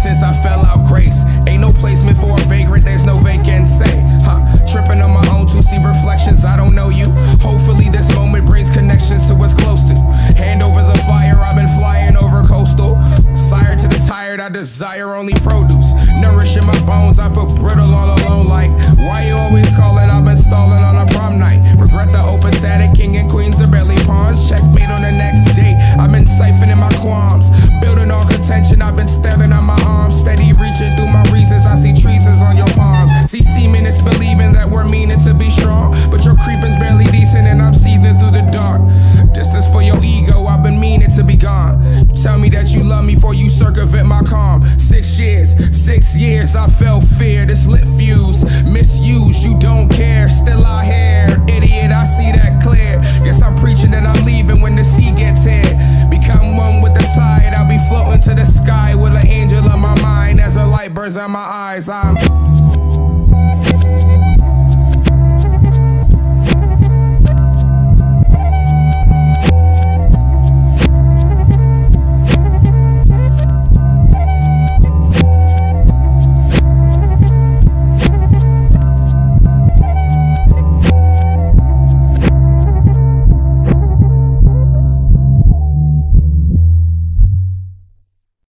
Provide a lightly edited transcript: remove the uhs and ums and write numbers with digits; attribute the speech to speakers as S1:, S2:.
S1: since I fell out grace. Ain't no placement for a vagrant, there's no vacancy. Tripping on my own to see reflections, I don't know you. Hopefully this moment brings connections to what's close to. Hand over the fire, I've been flying over coastal. Sire to the tired, I desire only produce. Nourishing my bones, I feel brittle all alone. Like, why you always calling? I've been stalling on a prom night. Regret the open static, king and queens are barely pawns. Checkmate on the next date, I've been siphoning my qualms. Building all contention, I've been staring on my arms. Steady reaching through my reasons, I see treasons on your palm. See, seeming is believing that we're meaning to be strong, but your creeping's barely decent and I'm seething through the dark. Distance for your ego, I've been meaning to be gone. Tell me that you love me before you circumvent my calm. 6 years, I felt fear. This lit fuse, misuse, you don't care. Still out here, idiot, I see that clear. Guess I'm preaching that I'm leaving when the sea gets here. Become one with the tide, I'll be floating to the sky with an angel in my mind. As a light burns out my eyes, I'm